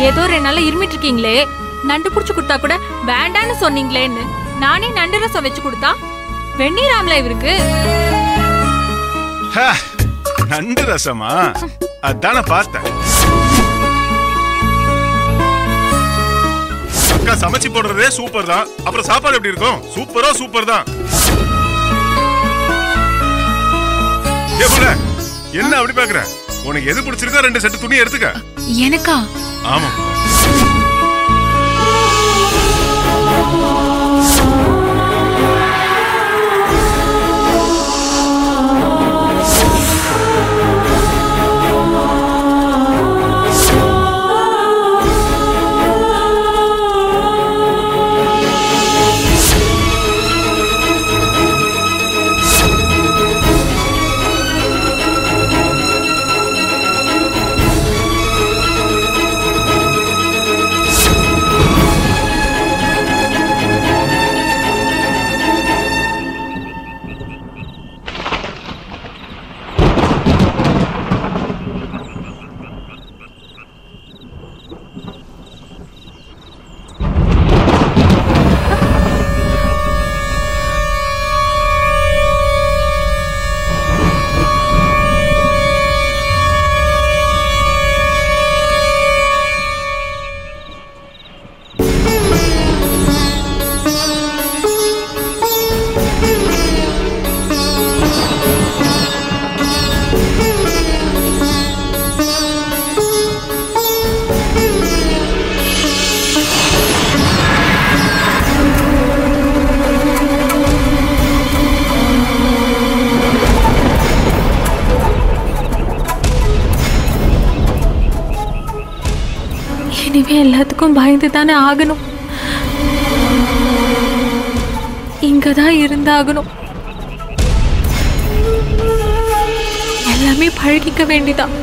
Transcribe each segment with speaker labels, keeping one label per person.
Speaker 1: ஏதோ 2 நாளா இருமிட்டு இருக்கீங்களே, நண்டு புடிச்சு கொடுத்தா கூட வேண்டான்னு சொன்னீங்களேன்னு நானே நண்டு ரசம் வச்சு கொடுத்தா வெந்நீராமல இவருக்கு.
Speaker 2: நண்டு ரசமா? அதான பார்த்தேன். அக்கா சமைச்சு போடுறதே சூப்பர் தான், அப்புறம் சாப்பாடு எப்படி இருக்கும்? சூப்பர் தான். என்ன அப்படி பாக்குற? உனக்கு எது பிடிச்சிருக்கோ 2 செட்டு துணி எடுத்துக்க.
Speaker 1: எனக்கா?
Speaker 2: ஆமா.
Speaker 1: இனிமே எல்லாத்துக்கும் பயந்து தானே ஆகணும். இங்கதான் இருந்தாகணும். எல்லாமே பழகிக்க வேண்டிதான்.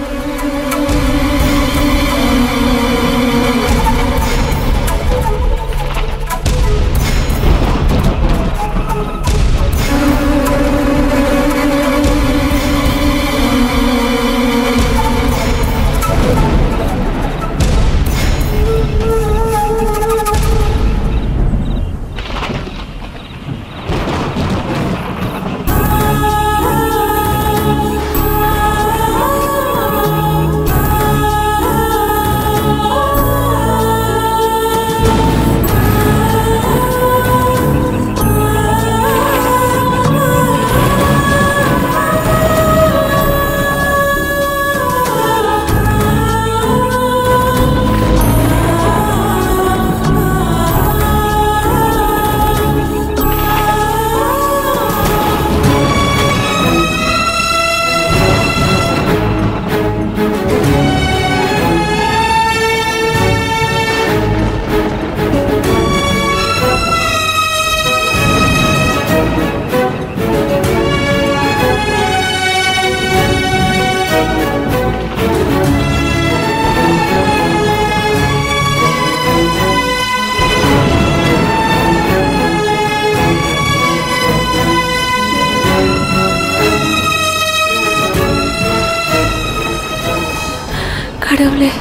Speaker 1: கடவுளே,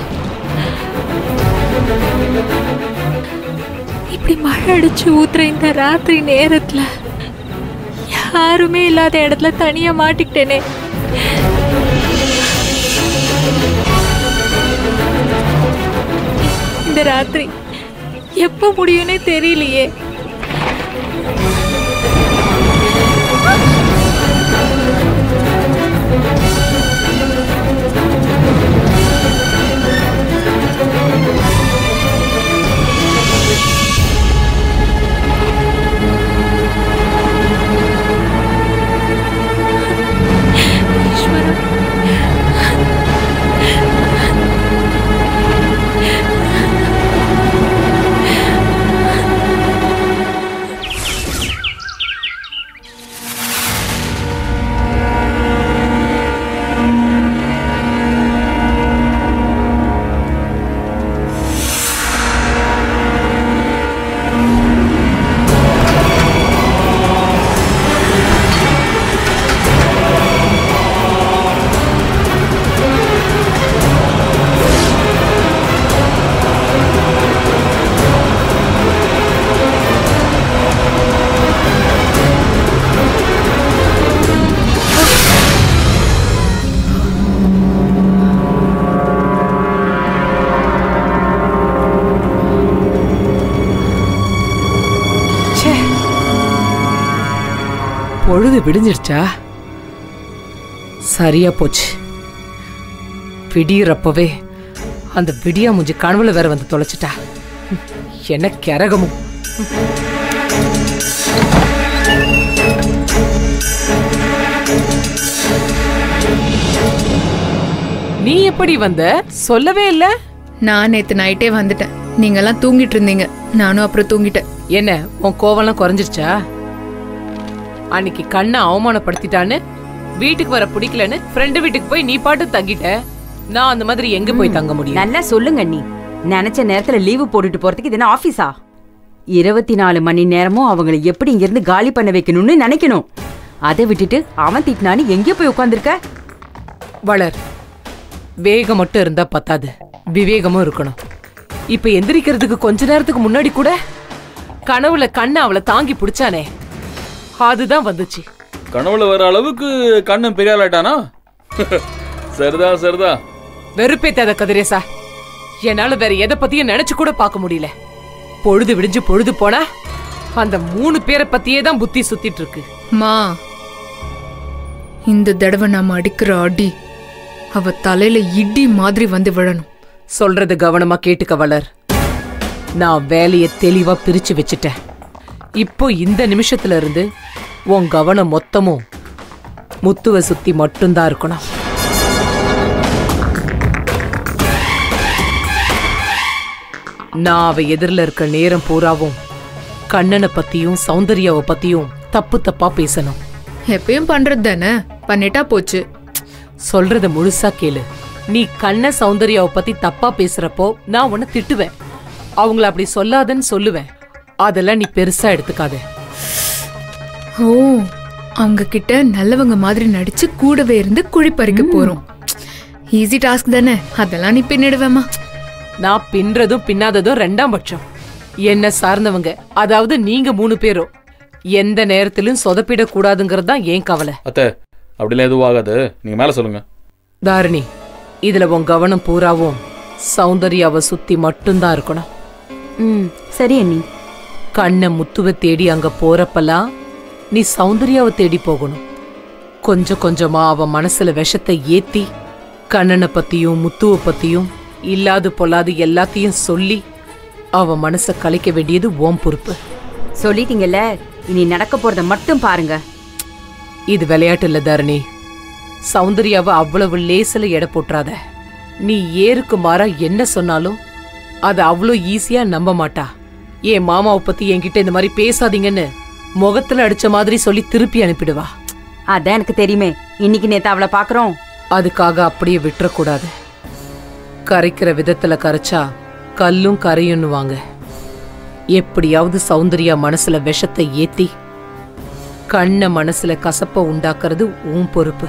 Speaker 1: இப்படி மழை அடிச்சு ஊத்துற இந்த ராத்திரி நேரத்துல யாருமே இல்லாத இடத்துல தனியா மாட்டிக்கிட்டேனே. இந்த ராத்திரி எப்ப முடியும்னே தெரியலையே.
Speaker 3: பொழுது விடிஞ்சிடுச்சா? சரியா போச்சு. விடியறப்பவே அந்த விடியா மூஞ்சி கனவுல வேற வந்து தொலைச்சிட்டா. என்ன கரகமும். நீ எப்படி வந்த? சொல்லவே இல்ல.
Speaker 4: நான் நேத்து நைட்டே வந்துட்டேன். நீங்க எல்லாம் தூங்கிட்டு இருந்தீங்க, நானும் அப்புறம் தூங்கிட்டேன்.
Speaker 3: என்ன உன் கோவம்லாம் குறைஞ்சிருச்சா? அன்னைக்கு கண்ணை அவமானப்படுத்திட்டான்னு வீட்டுக்கு வர பிடிக்கலன்னு ஃப்ரெண்டு வீட்டுக்கு போய் நீ பாட்டு தங்கிட்ட. நான் அந்த மாதிரி எங்க போய் தங்க முடியும்?
Speaker 5: நல்லா சொல்லுங்க. நீ நினைச்ச நேரத்துல லீவு போட்டுட்டு போறதுக்கு இது என்ன ஆபீஸா? 24 மணி நேரமும் அவங்களை எப்படி இங்க இருந்து காலி பண்ண வைக்கணும்னு நினைக்கணும். அதை விட்டுட்டு அவன் திட்டினான்னு எங்கே போய் உட்காந்துருக்க?
Speaker 3: வளர். வேகம் மட்டும் இருந்தா பத்தாது, விவேகமும் இருக்கணும். இப்ப எந்திரிக்கிறதுக்கு கொஞ்ச நேரத்துக்கு முன்னாடி கூட கனவுல கண்ணை அவளை தாங்கி பிடிச்சானே, அதுதான் வந்துச்சு.
Speaker 6: கனவுல வர அளவுக்கு கண்ணன் பெரிய ஆளாட்டானா? சரிதா.
Speaker 3: வெறுப்பேத்தாத கதிரேசா. என்னால வேற எதை பத்தியும் நினைச்சு கூட பார்க்க முடியல. பொழுது விடிஞ்சு பொழுது போனா அந்த 3 பேரை பத்தியே தான் புத்தி சுத்திட்டு இருக்கு.
Speaker 4: மா, இந்த தடவை நாம அடிக்கிற அடி அவ தலையில இடி மாதிரி வந்து விழணும்.
Speaker 3: சொல்றது கவனமா கேட்டுக்க வளர். நான் வேலையை தெளிவா பிரிச்சு வச்சுட்டேன். இப்போ இந்த நிமிஷத்துல இருந்து உன் கவனம் மொத்தமும் முத்துவ சுத்தி மட்டும்தான் இருக்கணும். நான் அவ எதிரில இருக்க நேரம் பூராவும் கண்ணனை பத்தியும் சௌந்தர்யாவை பத்தியும் தப்பு தப்பா பேசணும்.
Speaker 4: எப்பயும் பண்றது தானே, பண்ணிட்டா போச்சு.
Speaker 3: சொல்றத முழுசா கேளு. நீ கண்ண சௌந்தர்யாவை பத்தி தப்பா பேசுறப்போ நான் உன்னை திட்டுவேன். அவங்கள அப்படி சொல்லாதன்னு சொல்லுவேன். அதெல்லாம் நீ பெருசா எடுத்துக்காத.
Speaker 4: ஓ, அவங்க கிட்ட நல்லவங்க மாதிரி நடிச்சு கூடவே இருந்து குழி பறிக்க போறோம். ஈஸி டாஸ்க் தானே, அதெல்லாம் நீ பின்னிடுவேமா?
Speaker 3: நான் பின்றதும் பின்னாததும் 2ஆம் பட்சம். என்ன சார்ந்தவங்க, அதாவது நீங்க 3 பேரும் எந்த நேரத்திலும் சொதப்பிட கூடாதுங்கிறது தான் ஏன் கவலை.
Speaker 6: அத்தை, அப்படிலாம் எதுவும் ஆகாது. நீங்க மேல சொல்லுங்க.
Speaker 3: தாரிணி, இதுல உன் கவனம் பூராவும் சௌந்தர்யாவை சுத்தி மட்டும்தான் இருக்கணும்.
Speaker 5: சரி அண்ணி.
Speaker 3: கண்ணை முத்துவை தேடி அங்க போறப்பெல்லாம் நீ சௌந்தர்யாவை தேடி போகணும். கொஞ்சம் கொஞ்சமா அவ மனசுல விஷத்தை ஏத்தி கண்ணனை பத்தியும் முத்துவை பத்தியும் இல்லாது பொல்லாது எல்லாத்தையும் சொல்லி அவ மனசை கலைக்க வேண்டியது உன் பொறுப்பு.
Speaker 5: சொல்லிட்டீங்கல்ல, இனி நடக்க போறத மட்டும் பாருங்க.
Speaker 3: இது விளையாட்டு இல்ல தாரிணி. சௌந்தர்யாவை அவ்வளவு லேசில எடை போட்டுறாத. நீ ஏருக்கு மாறா என்ன சொன்னாலும் அதை அவ்வளோ ஈஸியா நம்ப மாட்டா. என் மாமாவை பத்தி என்கிட்ட இந்த மாதிரி பேசாதீங்கன்னு முகத்துல அடிச்ச மாதிரி சொல்லி திருப்பி அனுப்பிடுவா.
Speaker 5: அதான் எனக்கு தெரியுமே. இன்னைக்கு நேத்து அவளை பாக்குறோம்.
Speaker 3: அதுக்காக அப்படியே விட்டுறக்கூடாது. கரைக்கிற விதத்துல கரைச்சா கல்லும் கரையுன்னுவாங்க. எப்படியாவது சௌந்தர்யா மனசுல விஷத்தை ஏத்தி கண்ண மனசுல கசப்ப உண்டாக்குறது உன் பொறுப்பு.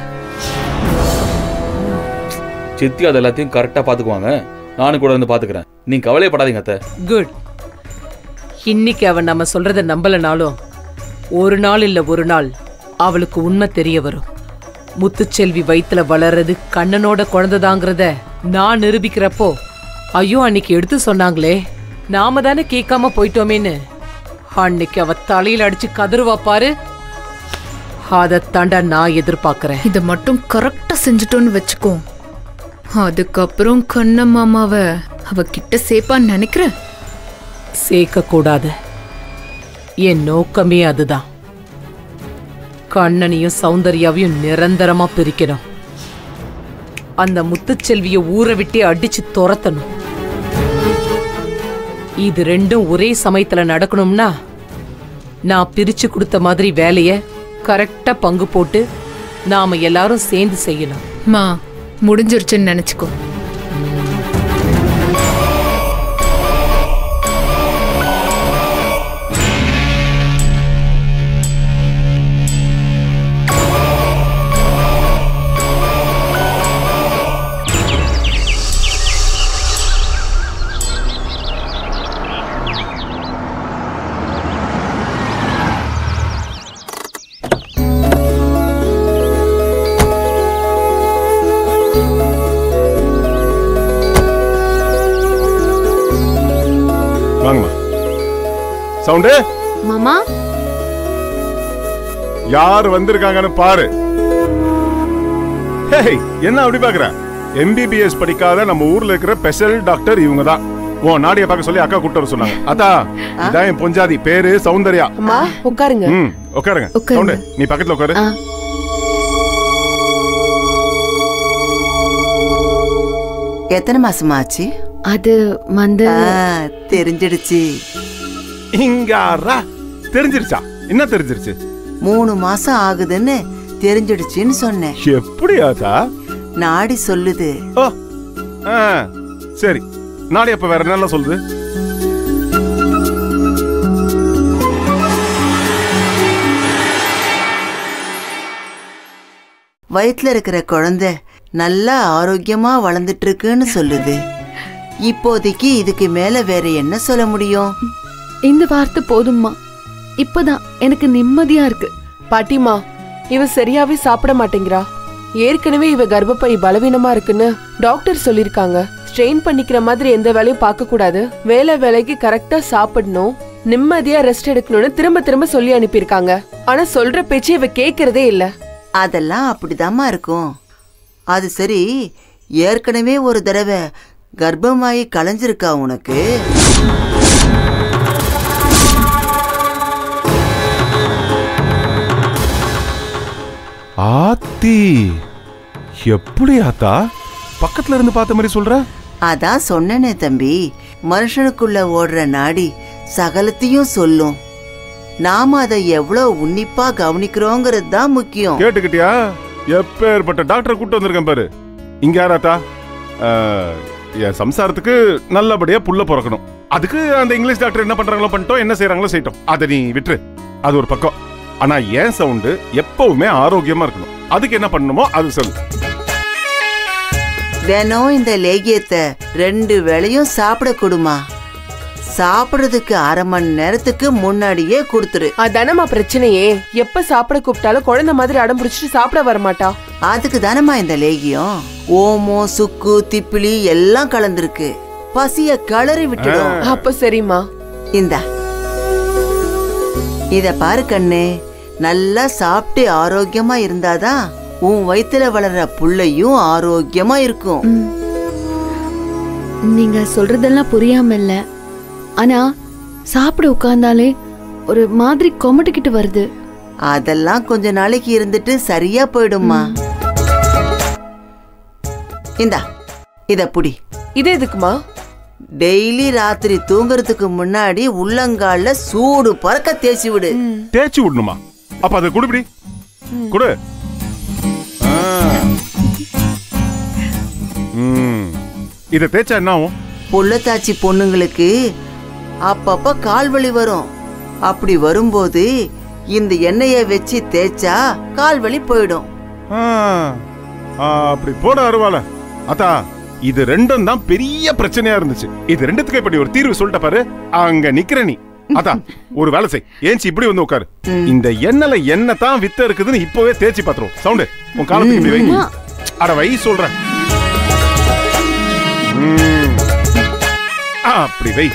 Speaker 6: சித்தி அது எல்லாத்தையும் கரெக்டா பாத்துக்குவாங்க. நானும் கூட இருந்து பாத்துக்கிறேன். நீங்க கவலையப்படாதீங்க அத்தை.
Speaker 3: குட். இன்னைக்கு அவன் நம்ம சொல்றத நம்பலனாலும் ஒரு நாள் இல்ல ஒரு நாள் அவளுக்கு உண்மை தெரிய வரும். முத்துச்செல்வி வயித்துல வளர்றது கண்ணனோட குழந்தைதாங்கிறத நான் நிரூபிக்கிறப்போ, ஐயோ அன்னைக்கு எடுத்து சொன்னாங்களே, நாம தானே கேட்காம போயிட்டோமேன்னு அன்னைக்கு அவ தலையில அடிச்சு கதறுவா பாரு. அதத்தாண்டா நான் எதிர்பார்க்கிறேன்.
Speaker 4: இத மட்டும் கரெக்டா செஞ்சுட்டோன்னு வச்சுக்கோ, அதுக்கப்புறம் கண்ண மாமாவ அவ கிட்ட சேப்பான்னு நினைக்கிற.
Speaker 3: சேர்க்க கூடாது. என் நோக்கமே அதுதான். கண்ணனையும் சௌந்தர்யாவையும் நிரந்தரமா பிரிக்கணும். அந்த முத்துச்செல்விய ஊரை விட்டு அடிச்சு துரத்தணும். இது ரெண்டும் ஒரே சமயத்துல நடக்கணும்னா நான் பிரிச்சு கொடுத்த மாதிரி வேலைய கரெக்டா பங்கு போட்டு நாம எல்லாரும் சேர்ந்து செய்யணும்.
Speaker 4: மா, முடிஞ்சிருச்சுன்னு நினைச்சுக்கோ.
Speaker 2: வாங்கம்மா. சவுண்டு
Speaker 7: மாமா,
Speaker 2: யார் வந்திருக்காங்கன்னு பாரு. என்ன அப்படி பாக்குற? MBBS படிக்காத நம்ம ஊர்ல இருக்கிற ஸ்பெஷல் டாக்டர் இவங்க தான். ஓ நாடிய பார்க்க சொல்லி அக்கா கூட்ட வர சொன்னாங்க. அதா இதான் என் பொஞ்சாதி, பேரு சௌந்தர்யா.
Speaker 7: அம்மா உட்காருங்க.
Speaker 2: உட்காருங்க. சௌண்டு நீ பக்கத்துல உட்காரு.
Speaker 8: எத்தனை மாசமா ஆச்சு?
Speaker 7: அது வந்து
Speaker 8: தெரிஞ்சிடுச்சு.
Speaker 2: இங்காரா தெரிஞ்சிருச்சா? என்ன தெரிஞ்சிருச்சு?
Speaker 8: 3 மாசம் ஆகுதுன்னு தெரிஞ்சிடுச்சுன்னு சொன்னேன்.
Speaker 2: எப்படியாதா?
Speaker 8: நாடி சொல்லுது.
Speaker 2: ஓ சரி, நாடி அப்ப வேற என்ன சொல்லுது?
Speaker 8: வயிற்றுல இருக்கிற குழந்தை நல்லா ஆரோக்கியமா வளர்ந்துட்டு இருக்குன்னு சொல்லுது. இப்போதைக்கு இதுக்கு மேல வேற என்ன சொல்ல முடியும்?
Speaker 7: இந்த வார்த்தை போதும்மா. இப்பதான் எனக்கு நிம்மதியா இருக்கு.
Speaker 9: பாட்டிமா, இவ சரியாவே சாப்பிட மாட்டேங்கிறா. ஏற்கனவே இவ கர்ப்பப்பை பலவீனமா இருக்குன்னு டாக்டர் சொல்லிருக்காங்க. ஸ்ட்ரெயின் பண்ணிக்கிற மாதிரி எந்த வேலையும் பார்க்க கூடாது, வேலைக்கு கரெக்டா சாப்பிடணும், நிம்மதியா ரெஸ்ட் எடுக்கணும்னு திரும்ப திரும்ப சொல்லி அனுப்பியிருக்காங்க. ஆனா சொல்ற பேச்சு இவ கேக்குறதே இல்ல.
Speaker 8: அதெல்லாம் அப்படிதாம்மா இருக்கும். அது சரி, ஏற்கனவே ஒரு தடவை கர்ப்பமாயி கலைஞ்சிருக்கா உனக்கு?
Speaker 2: ஆத்தி, எப்படி ஆத்தா பக்கத்துல இருந்து பார்த்த மாதிரி சொல்ற?
Speaker 8: அதான் சொன்னனே தம்பி, மனுஷனுக்குள்ள ஓடுற நாடி சகலத்தையும் சொல்லும். நாம அதை எவ்வளவு உன்னிப்பா கவனிக்கிறோங்கிறது தான் முக்கியம்.
Speaker 2: கேட்டுக்கிட்டியா? எப்பேற்பட்ட டாக்டரை கூட்டு வந்திருக்கேன் பாரு. இங்க யாராத்தா? என் சம்சாரத்துக்கு நல்லபடியா புள்ள பிறக்கணும். அதுக்கு அந்த இங்கிலீஷ் டாக்டர் என்ன பண்றாங்களோ பண்ணிட்டோம், என்ன செய்யறாங்களோ செய்யட்டும். அதை நீ விட்டுரு, அது ஒரு பக்கம். ஆனா என் சவுண்டு எப்பவுமே ஆரோக்கியமா இருக்கணும். அதுக்கு என்ன பண்ணணுமோ அது சொல்லு.
Speaker 8: தினம் இந்த லேகியத்தை 2 வேளையும் சாப்பிட கொடுமா. சாப்பிடுறதுக்கு 1/2 மணி நேரத்துக்கு முன்னாடியே கொடுத்துரு.
Speaker 9: அதானமா பிரச்சனையே. எப்ப சாப்பிட கூப்பிட்டாலும் குழந்தை மாதிரி அடம் பிடிச்சிட்டு சாப்பிட வரமாட்டா.
Speaker 8: அதுக்கு தானமா இந்த லேகியம். ஓமம், சுக்கு, திப்பிலி எல்லாம் கலந்துருக்கு. பசிய கிளறி விட்டுடும்.
Speaker 9: அப்ப சரிம்மா.
Speaker 8: இந்தா, இத பாரு கண்ணே, நல்லா சாப்பிட்டு ஆரோக்கியமா இருந்தாதான் உன் வயித்துல வளர்ற புள்ளையும் ஆரோக்கியமா இருக்கும்.
Speaker 7: நீங்க சொல்றதெல்லாம் புரியாம இல்ல, ஆனா சாப்பிட உட்கார்ந்தாலே ஒரு மாதிரி கொமட்டிக்கிட்டு வருது.
Speaker 8: அதெல்லாம் கொஞ்ச நாளைக்கு இருந்துட்டு சரியா போயிடும்மா. இந்தா, இத புடி.
Speaker 9: இது எதுக்குமா?
Speaker 8: டெய்லி ராத்திரி தூங்குறதுக்கு முன்னாடி உள்ளங்கால்ல சூடு பறக்க தேய்ச்சி விடு.
Speaker 2: தேய்ச்சி விடணுமா? அப்ப அதை குடுபிடி குடு. இத தேய்ச்சா என்ன ஆகும்?
Speaker 8: புள்ளத்தாச்சி பொண்ணுங்களுக்கு அப்பப்ப கால் வலி வரும். அப்படி வரும்போது இந்த எண்ணெயை வச்சு தேய்ச்சா கால் வலி போயிடும்.
Speaker 2: அப்படி போட அருவால. அத்தா, இது ரெண்டும் தான் பெரிய பிரச்சனையா இருந்துச்சு. இது ரெண்டுத்துக்கு இப்படி ஒரு தீர்வு சொல்லிட்ட பாரு. அங்க நிக்கிற நீ. அதான் ஒரு வேலை செய், ஏஞ்சி இப்படி வந்து உட்காரு. இந்த எண்ணெயில என்ன தான் வித்த இருக்குதுன்னு இப்பவே தேய்ச்சி பாத்துரும். சவுண்டு உன் காலத்துக்கு இப்படி வை. அட வை சொல்றேன். அப்படி வை.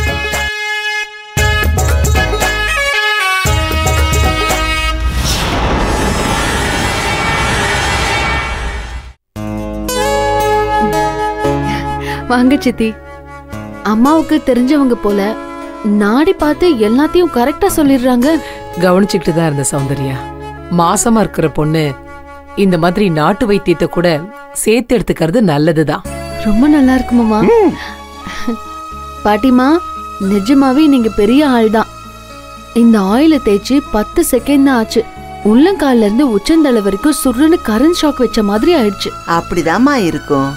Speaker 7: வாங்க சித்தி. அம்மாவுக்கு தெரிஞ்சவங்க போல நாடி பார்த்து எல்லாத்தையும் கரெக்டா சொல்லிடுறாங்க.
Speaker 3: கவனிச்சுக்கிட்டு தான் இருந்த சௌந்தர்யா. மாசமா இருக்கிற பொண்ணு இந்த மாதிரி நாட்டு வைத்தியத்தை கூட சேர்த்து எடுத்துக்கிறது நல்லதுதான்.
Speaker 7: ரொம்ப நல்லா இருக்குமாமா. பாட்டிமா, நிஜமாவே நீங்க பெரிய ஆள் தான். இந்த ஆயில தேய்ச்சி 10 செகண்ட் தான் ஆச்சு. உள்ளங்கால்ல இருந்து உச்சந்தலை வரைக்கும் சுருன்னு கரண்ட் ஷாக் வச்ச மாதிரி ஆயிடுச்சு.
Speaker 8: அப்படிதாம்மா இருக்கும்.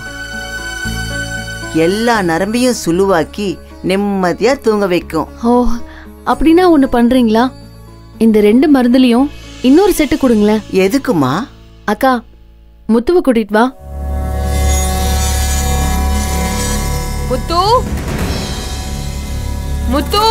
Speaker 8: எல்லா நரம்பையும் சுழுவாக்கி நிம்மதியா தூங்க வைக்கும்.
Speaker 7: ஓ, அப்படின்னா ஒண்ணு பண்றீங்களா? இந்த 2 மருந்துலயும் இன்னொரு செட்டு கொடுங்களேன்.
Speaker 8: எதுக்குமா?
Speaker 7: அக்கா, முத்துவ கூட்டிட்டு வா.
Speaker 9: முத்து, முத்து.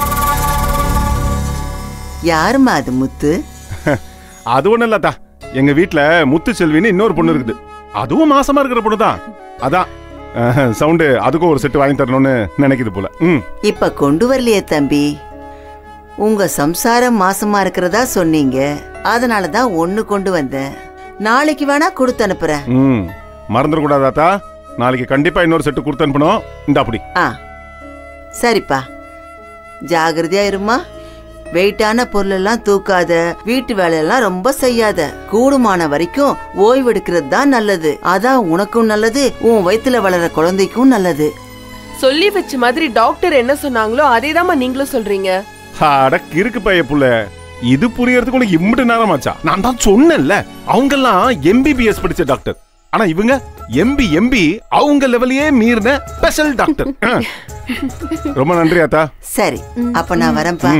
Speaker 8: யாருமா அது முத்து?
Speaker 2: அது ஒண்ணு இல்லத்தா, எங்க வீட்டுல முத்து செல்வின்னு இன்னொரு பொண்ணு இருக்குது. அதுவும் மாசமா இருக்கிற பொண்ணு தான். அதான் சவுண்டு அதுக்கும் ஒரு செட்டு வாங்கி தரணும்னு நினைக்குது போல.
Speaker 8: இப்ப கொண்டு வரலையே தம்பி. உங்க சம்சாரம் மாசமா இருக்கிறதா சொன்னீங்க, அதனாலதான் ஒண்ணு கொண்டு வந்தேன். நாளைக்கு வேணா கொடுத்து அனுப்புறேன்.
Speaker 2: மறந்துடக்கூடாதாத்தா, நாளைக்கு கண்டிப்பா இன்னொரு செட்டு கொடுத்து அனுப்பணும். இந்த அப்படி.
Speaker 8: சரிப்பா, ஜாகிரதையா இருமா. வெயிட்டான பொருள் எல்லாம் தூக்காத, வீட்டு வேலையெல்லாம் ரொம்ப செய்யாத. கூடுமான வரைக்கும் ஓய்வு எடுக்கிறது தான் நல்லது. அதான் உனக்கும் நல்லது, உன் வயித்துல வளர குழந்தைக்கும் நல்லது.
Speaker 9: சொல்லி வச்ச மாதிரி டாக்டர் என்ன சொன்னாங்களோ அதேதாம்மா நீங்களும் சொல்றீங்க.
Speaker 2: அடக்கு இருக்கு பைய புள்ள, இது புரியறதுக்கு உனக்கு இம்மிட்டு நேரம் ஆச்சா? நான் தான் சொன்னேன்ல, அவங்க எல்லாம் MBBS படிச்ச டாக்டர். ஆனா இவங்க MB அவங்க லெவலையே மீறின ஸ்பெஷல் டாக்டர். ரொம்ப நன்றி ஆத்தா.
Speaker 8: சரி, அப்ப நான் வரேன்ப்பா.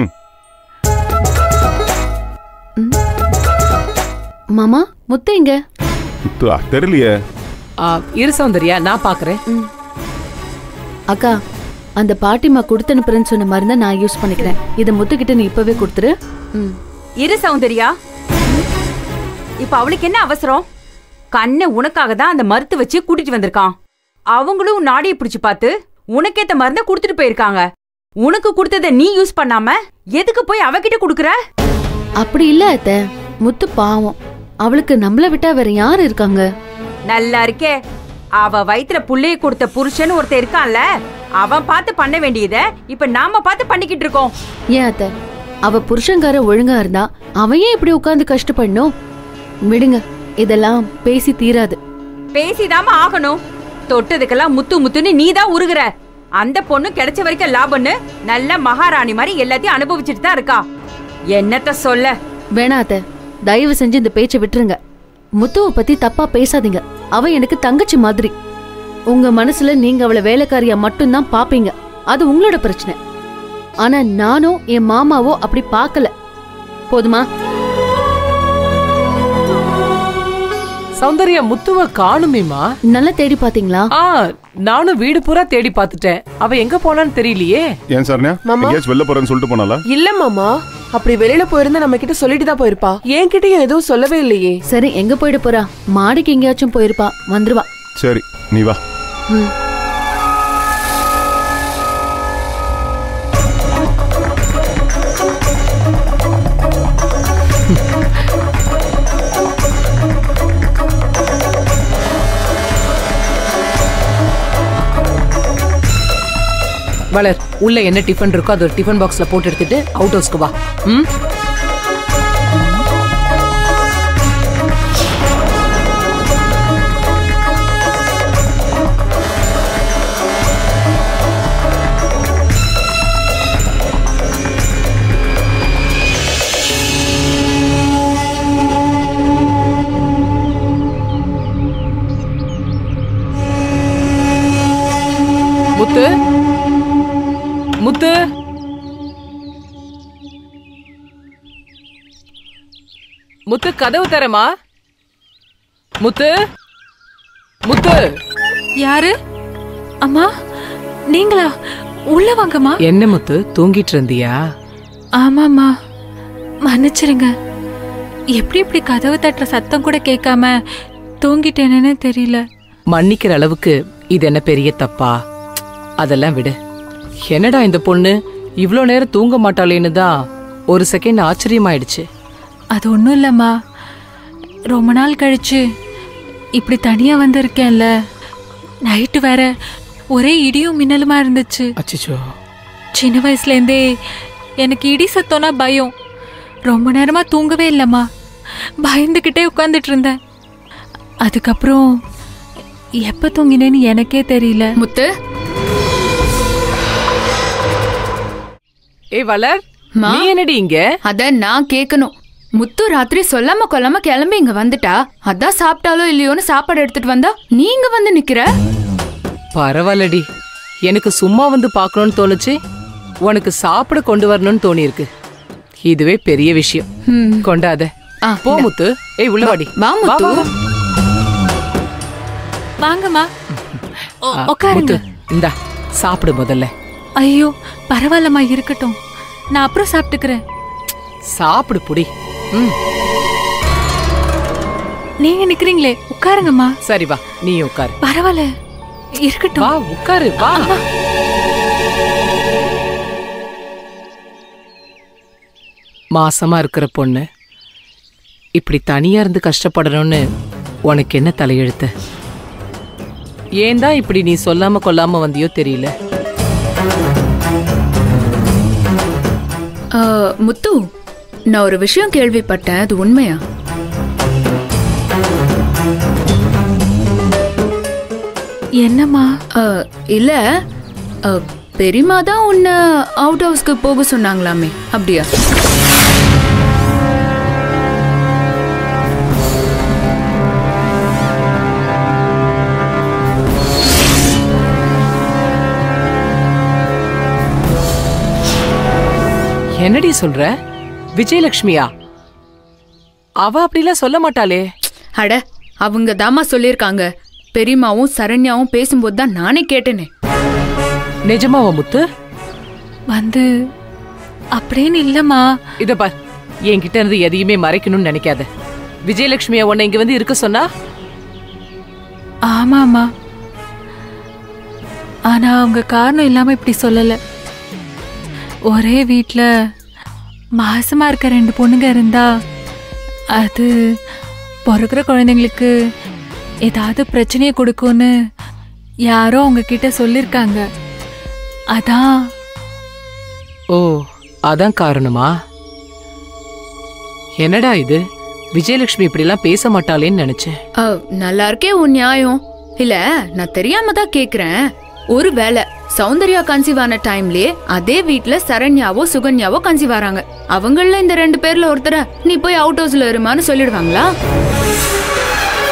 Speaker 7: மாமா, முத்து எங்க?
Speaker 2: தெரியலையே.
Speaker 3: இரு சௌந்தர்யா, நான் பாக்குறேன்.
Speaker 7: அக்கா, அந்த பாட்டிமா கொடுத்து அனுப்புறேன்னு சொன்ன மாதிரி தான் நான் யூஸ் பண்ணிக்கிறேன். இதை முத்துக்கிட்ட நீ இப்பவே கொடுத்துரு.
Speaker 5: இரு சௌந்தர்யா, இப்ப அவளுக்கு என்ன அவசரம்? கண்ணை உனக்காக தான் அந்த மருத்து வச்சு கூட்டிட்டு வந்திருக்கான். அவங்களும் நாடியை பிடிச்சு பார்த்து உனக்கேத்த மருந்த கொடுத்துட்டு போயிருக்காங்க. உனக்கு கொடுத்தத நீ யூஸ் பண்ணாம எதுக்கு போய் அவகிட்ட குடுக்குற?
Speaker 7: அப்படி இல்ல அத்தை, முத்து பாவம், அவளுக்கு நம்மள விட்டா வேற யாரு இருக்காங்க?
Speaker 5: நல்லா இருக்கே, அவ வயித்துல புள்ளைய கொடுத்த புருஷன் ஒருத்தர் இருக்கான்ல, அவன் பார்த்து பண்ண வேண்டியத இப்ப நாம பார்த்து பண்ணிக்கிட்டு இருக்கோம்.
Speaker 7: ஏன் அத்தை, அவ புருஷங்கார ஒழுங்கா இருந்தா அவன் ஏன் இப்படி உட்கார்ந்து கஷ்டப்படணும்? விடுங்க, இதெல்லாம் பேசி தீராது.
Speaker 5: பேசிதாம ஆகணும். தொட்டதுக்கெல்லாம் முத்து முத்துன்னு நீதான் உருகுற. அந்த பொண்ணு கிடைச்ச வரைக்கும் லாபம்னு நல்ல மகாராணி மாதிரி எல்லாத்தையும் அனுபவிச்சுட்டு தான் இருக்கா. என்னத்த சொல்ல?
Speaker 7: வேணா அத்தை, தயவு செஞ்சு இந்த பேச்சை விட்டுருங்க. முத்துவை பத்தி தப்பா பேசாதீங்க. அவ எனக்கு தங்கச்சி மாதிரி. உங்க மனசுல நீங்க அவளை வேலைக்காரியா மட்டும்தான் பாப்பீங்க. அது உங்களோட பிரச்சனை. ஆனா நானோ என் மாமாவோ அப்படி பார்க்கல. போதுமா?
Speaker 3: சௌந்தர்யா, முத்துவ காணுமேமா.
Speaker 7: நல்லா தேடி பாத்தீங்களா?
Speaker 3: நானும் வீடு பூரா தேடி பாத்துட்டேன். அவ எங்க போனான்னு தெரியலையே.
Speaker 2: ஏன் சார்னா வெளில போறேன்னு சொல்லிட்டு போனாலா?
Speaker 9: இல்ல மாமா, அப்படி வெளியில போயிருந்தா நம்ம கிட்ட சொல்லிட்டு தான் போயிருப்பா. என்கிட்டயும் எதுவும் சொல்லவே இல்லையே.
Speaker 7: சரி, எங்க போயிட போறா? மாடிக்கு எங்கேயாச்சும் போயிருப்பா, வந்துருவா.
Speaker 2: சரி, நீ வா.
Speaker 3: வளர், உள்ள என்ன டிஃபன் இருக்கோ அது ஒரு டிஃபன் பாக்ஸ்ல போட்டு எடுத்துட்டு அவுட் ஹவுஸ்க்கு வா. முத்து, முத்து, முத்து, கதவு தரமா? முத்து, முத்து.
Speaker 1: யாரு? அம்மா, நீங்களா? உள்ள வாங்கம்மா.
Speaker 3: என்ன முத்து, தூங்கிட்டு இருந்தியா?
Speaker 1: ஆமாம்மா, மன்னிச்சிருங்க. எப்படி இப்படி கதவு தட்டுற சத்தம் கூட கேட்காம தூங்கிட்டேனே தெரியல.
Speaker 3: மன்னிக்கிற அளவுக்கு இது என்ன பெரிய தப்பா? அதெல்லாம் விடு. என்னடா இந்த பொண்ணு இவ்ளோ நேரம் தூங்க மாட்டாளேன்னு தான் ஒரு செகண்ட் ஆச்சரியமாயிடுச்சு.
Speaker 1: அது ஒன்றும் இல்லைம்மா, ரொம்ப நாள் கழிச்சு இப்படி தனியா வந்திருக்கேன்ல, நைட்டு வேற ஒரே இடியும் மின்னலுமா இருந்துச்சு.
Speaker 3: அச்சச்சோ.
Speaker 1: சின்ன வயசுலேருந்தே எனக்கு இடி சத்தம்னா பயம். ரொம்ப நேரமா தூங்கவே இல்லைம்மா, பயந்துக்கிட்டே உட்காந்துட்டு இருந்தேன். அதுக்கப்புறம் எப்ப தூங்கினேன்னு எனக்கே தெரியல.
Speaker 4: முத்து,
Speaker 3: ஏய் வளர், நீ என்னடி இங்க?
Speaker 4: அத நான் கேட்கணும். முத்து ராத்திரி சொல்லாம கொல்லாம கிளம்பி இங்க வந்துட்டா. அதான் சாப்பிட்டாலோ இல்லையோன்னு சாப்பாடு எடுத்துட்டு வந்தா நீங்க வந்து நிக்கிற.
Speaker 3: பரவாயில்லடி, எனக்கு சும்மா வந்து பார்க்கணும்னு தோணுச்சு, உனக்கு சாப்பிட கொண்டு வரணும்னு தோணியிருக்கு. இதுவே பெரிய விஷயம். கொண்டாத. போ முத்து. ஏய் உள்ள வாடி.
Speaker 4: வா முத்து.
Speaker 1: வாங்கம்மா, உட்காருங்க.
Speaker 3: இந்தா சாப்பிடு முதல்ல.
Speaker 1: ஐயோ பரவாயில்லம்மா, இருக்கட்டும், நான் அப்புறம் சாப்பிட்டுக்கிறேன்.
Speaker 3: சாப்பிடு புடி.
Speaker 1: நீங்க நிக்கிறீங்களே, உட்காருங்கம்மா.
Speaker 3: சரி வா, நீ உட்காரு.
Speaker 1: பரவாயில்ல, இருக்கட்டும்.
Speaker 3: வா உட்காரு, வா. மாசமா இருக்கிற பொண்ணு இப்படி தனியா இருந்து கஷ்டப்படணும்னு உனக்கு என்ன தலையெழுத்து? ஏன் தான் இப்படி நீ சொல்லாம கொல்லாம வந்தியோ தெரியல.
Speaker 4: முத்து, நான் ஒரு விஷயம் கேள்விப்பட்டேன், அது உண்மையா?
Speaker 1: என்னம்மா?
Speaker 4: இல்ல, பெரியமா தான் உன்னை அவுட் ஹவுஸ்க்கு போக சொன்னாங்களாமே, அப்படியா?
Speaker 3: என்னடி சொல்ற? விஜயலட்சுமியா? அவ அப்படிலாம் சொல்ல மாட்டாளே.
Speaker 4: அட, அவங்க தாமா சொல்லிருக்காங்க. பெரியமாவும் சரண்யாவும் பேசும்போது தான் நானே கேட்டேனே.
Speaker 3: நிஜமாவா முத்து?
Speaker 1: வந்து அப்படின்னு இல்லம்மா.
Speaker 3: இத பார், என்கிட்ட இருந்து எதையுமே மறைக்கணும்னு நினைக்காத. விஜயலட்சுமியா உன்னை இங்க வந்து இருக்க சொன்னா?
Speaker 1: ஆமாமா, ஆனா அவங்க காரணம் இல்லாம இப்படி சொல்லல. ஒரே வீட்ல மாசமா இருக்க 2 பொண்ணுங்க இருந்தா அது பிறகுற குழந்தைங்களுக்கு ஏதாவது பிரச்சனையை கொடுக்கும்னு யாரோ அவங்க கிட்ட சொல்லிருக்காங்க. அதான்.
Speaker 3: ஓ, அதான் காரணமா? என்னடா இது, விஜயலட்சுமி இப்படி எல்லாம் பேச மாட்டாளேன்னு நினைச்சேன்.
Speaker 4: நல்லா இருக்கே உன் நியாயம். இல்ல, நான் தெரியாம தான் கேக்குறேன். ஒருவேளை சௌந்தர்யா கன்சீவ் ஆன டைம்லயே அதே வீட்ல சரண்யாவோ சுகன்யாவோ கன்சீவ் ஆறாங்க. அவங்கள இந்த 2 பேர்ல ஒருத்தர நீ போய் அவுட் ஹவுஸ்ல இருமான்னு சொல்லிடுவாங்களா?